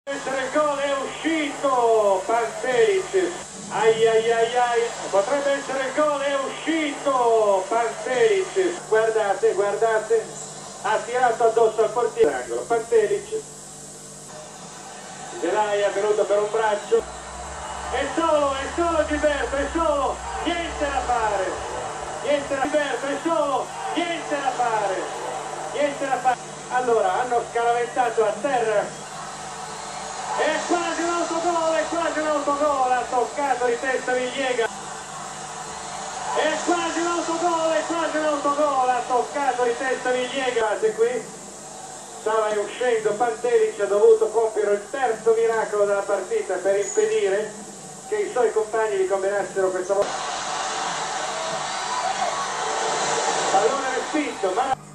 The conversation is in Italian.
Essere il gol, è uscito Pantelic, ai ai ai ai, potrebbe essere il gol, è uscito Pantelic, guardate, guardate, ha tirato addosso al portiere, Pantelic, Zelai è venuto per un braccio, è solo Gilberto, è solo, niente da fare, niente da Gilberto, è solo, niente da fare, niente da fare, allora hanno scaraventato a terra. È quasi un autogol, ha toccato di testa Villega. È quasi un autogol, ha toccato di testa Villega. Guardate qui, stava uscendo Pantelic, ha dovuto compiere il terzo miracolo della partita per impedire che i suoi compagni gli combinassero questa volta. Pallone respinto, ma